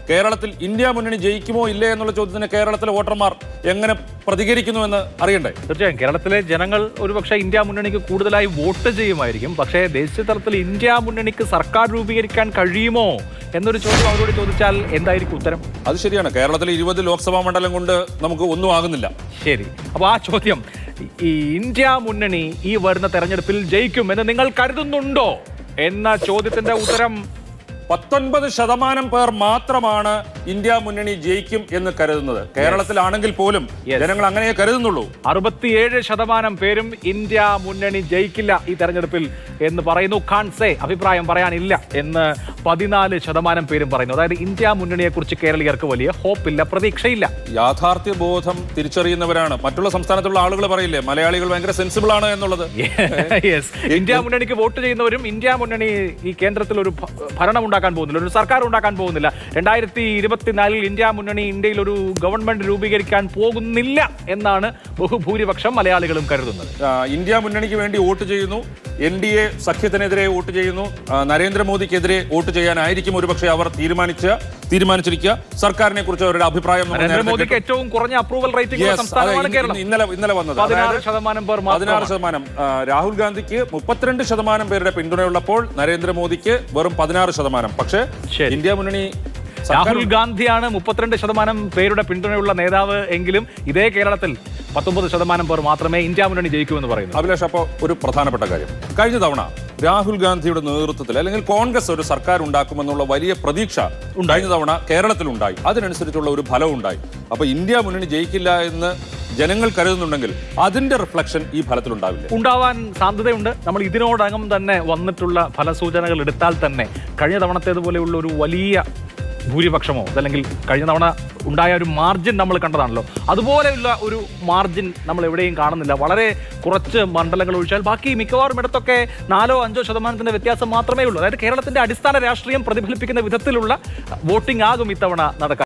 കേരളത്തിൽ ഇന്ത്യ മുന്നണി ജയിക്കുമോ ഇല്ലേ എന്നുള്ള ചോദ്യത്തിന് കേരളത്തിലെ വോട്ടർമാർ എങ്ങനെ പ്രതികരിക്കുന്നുവെന്ന് അറിയണ്ടേ? തീർച്ചയായും കേരളത്തിലെ ജനങ്ങൾ ഒരുപക്ഷെ ഇന്ത്യ മുന്നണിക്ക് കൂടുതലായി വോട്ട് ചെയ്യുമായിരിക്കും. പക്ഷേ ദേശീയ തലത്തിൽ ഇന്ത്യ മുന്നണിക്ക് സർക്കാർ രൂപീകരിക്കാൻ കഴിയുമോ എന്നൊരു ചോദ്യം അവരോട് ചോദിച്ചാൽ എന്തായിരിക്കും ഉത്തരം? അത് ശരിയാണ്. കേരളത്തിലെ 20 ലോക്സഭാ മണ്ഡലം കൊണ്ട് നമുക്ക് ഒന്നും ആകുന്നില്ല. ശരി, അപ്പോൾ ആ ചോദ്യം, ഈ ഇന്ത്യ മുന്നണി ഈ വരുന്ന തെരഞ്ഞെടുപ്പിൽ ജയിക്കും എന്ന് നിങ്ങൾ കരുതുന്നുണ്ടോ എന്ന ചോദ്യത്തിന്റെ ഉത്തരം 19% പേർ മാത്രമാണ് ഇന്ത്യ മുന്നണി ജയിക്കും എന്ന് കരുതുന്നത്. കേരളത്തിലാണെങ്കിൽ പോലും ജനങ്ങൾ അങ്ങനെ കരുതുന്നുള്ളൂ. 67% പേരും ഇന്ത്യ മുന്നണി ജയിക്കില്ല ഈ തെരഞ്ഞെടുപ്പിൽ എന്ന് പറയുന്നു. കാൺസേ അഭിപ്രായം പറയാനില്ല എന്ന് 14% പേരും പറയുന്നു. അതായത് ഇന്ത്യ മുന്നണിയെ കുറിച്ച് കേരളീയർക്ക് വലിയ ഹോപ്പില്ല, പ്രതീക്ഷയില്ല. യാഥാർത്ഥ്യ ബോധം തിരിച്ചറിയുന്നവരാണ്. മറ്റുള്ള സംസ്ഥാനത്തുള്ള ആളുകൾ പറയില്ലേ മലയാളികൾ ഭയങ്കര സെൻസിബിൾ ആണ് എന്നുള്ളത്. ഇന്ത്യ മുന്നണിക്ക് വോട്ട് ചെയ്യുന്നവരും ഇന്ത്യ മുന്നണി ഈ കേന്ദ്രത്തിൽ ഒരു ഭരണം ഉണ്ടാക്കാൻ പോകുന്നില്ല, ഒരു സർക്കാർ ഉണ്ടാക്കാൻ പോകുന്നില്ല, 2024 ഇന്ത്യ മുന്നണി ഇന്ത്യയിൽ ഒരു ഗവൺമെന്റ് രൂപീകരിക്കാൻ പോകുന്നില്ല എന്നാണ് ബഹുഭൂരിപക്ഷം മലയാളികളും കരുതുന്നത്. ഇന്ത്യ മുന്നണിക്ക് വേണ്ടി വോട്ട് ചെയ്യുന്നു, NDA സഖ്യത്തിനെതിരെ വോട്ട് ചെയ്യുന്നു, നരേന്ദ്രമോദിക്കെതിരെ വോട്ട് ചെയ്യാനായിരിക്കും ഒരുപക്ഷെ അവർ തീരുമാനിച്ചിരിക്കുക. സർക്കാരിനെ കുറിച്ച് അവരുടെ അഭിപ്രായം നരേന്ദ്രമോദിക്ക് ഏറ്റവും കുറഞ്ഞ അപ്രൂവൽ റേറ്റിംഗ് സംസ്ഥാനമാണ് കേരളം. ഇന്നലെ വന്നത് 16%. രാഹുൽ ഗാന്ധിക്ക് 32% പേരുടെ പിന്തുണയുള്ളപ്പോൾ നരേന്ദ്രമോദിക്ക് വെറും 16%. പക്ഷേ ഇന്ത്യ മുന്നണി രാഹുൽ ഗാന്ധിയാണ് 32% പേരുടെ പിന്തുണയുള്ള നേതാവ് എങ്കിലും ഇതേ കേരളത്തിൽ 19% പേർ മാത്രമേ ഇന്ത്യ മുന്നണി ജയിക്കൂ എന്ന് പറയുന്നു. അഭിലാഷ്, അപ്പോൾ ഒരു പ്രധാനപ്പെട്ട കാര്യം, കഴിഞ്ഞ തവണ രാഹുൽ ഗാന്ധിയുടെ നേതൃത്വത്തിൽ അല്ലെങ്കിൽ കോൺഗ്രസ് ഒരു സർക്കാർ ഉണ്ടാക്കുമെന്നുള്ള വലിയ പ്രതീക്ഷ കഴിഞ്ഞ തവണ കേരളത്തിലുണ്ടായി. അതിനനുസരിച്ചുള്ള ഒരു ഫലം ഉണ്ടായി. അപ്പൊ ഇന്ത്യ മുന്നണി ജയിക്കില്ല എന്ന് ജനങ്ങൾ കരുതുന്നുണ്ടെങ്കിൽ അതിന്റെ റിഫ്ലക്ഷൻ ഈ ഫലത്തിലുണ്ടാവില്ല. ഉണ്ടാവാൻ സാധ്യതയുണ്ട്. നമ്മൾ ഇതിനോടകം തന്നെ വന്നിട്ടുള്ള ഫലസൂചനകൾ എടുത്താൽ തന്നെ കഴിഞ്ഞ തവണത്തേതുപോലെയുള്ള ഒരു വലിയ ഭൂരിപക്ഷമോ അതല്ലെങ്കിൽ കഴിഞ്ഞ തവണ ഉണ്ടായ ഒരു മാർജിൻ നമ്മൾ കണ്ടതാണല്ലോ, അതുപോലെയുള്ള ഒരു മാർജിൻ നമ്മൾ എവിടെയും കാണുന്നില്ല. വളരെ കുറച്ച് മണ്ഡലങ്ങൾ ഒഴിച്ചാൽ ബാക്കി മിക്കവാറും ഇടത്തൊക്കെ 4-5% വ്യത്യാസം മാത്രമേ ഉള്ളൂ. അതായത് കേരളത്തിന്റെ അടിസ്ഥാന രാഷ്ട്രീയം പ്രതിഫലിപ്പിക്കുന്ന വിധത്തിലുള്ള വോട്ടിംഗ് ആകും ഇത്തവണ നടക്കുക.